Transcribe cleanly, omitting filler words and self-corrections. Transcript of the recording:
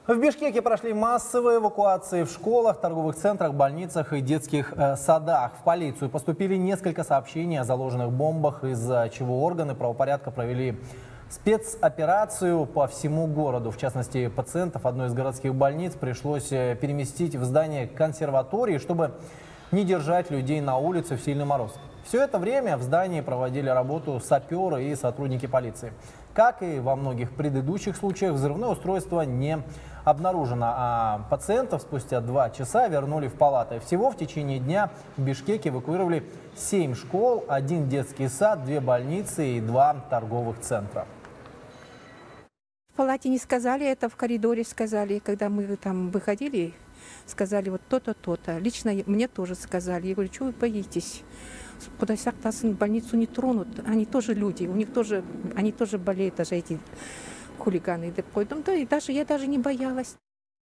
В Бишкеке прошли массовые эвакуации в школах, торговых центрах, больницах и детских садах. В полицию поступили несколько сообщений о заложенных бомбах, из-за чего органы правопорядка провели спецоперацию по всему городу. В частности, пациентов одной из городских больниц пришлось переместить в здание консерватории, чтобы не держать людей на улице в сильный мороз. Все это время в здании проводили работу саперы и сотрудники полиции. Как и во многих предыдущих случаях, взрывное устройство не обнаружено, а пациентов спустя 2 часа вернули в палаты. Всего в течение дня в Бишкеке эвакуировали 7 школ, 1 детский сад, 2 больницы и 2 торговых центра. В палате не сказали, это в коридоре сказали. Когда мы там выходили, сказали вот то-то, то-то. Лично мне тоже сказали. Я говорю, что вы боитесь? Куда больницу не тронут, они тоже люди, они тоже болеют, даже эти хулиганы. Да, и даже я даже не боялась.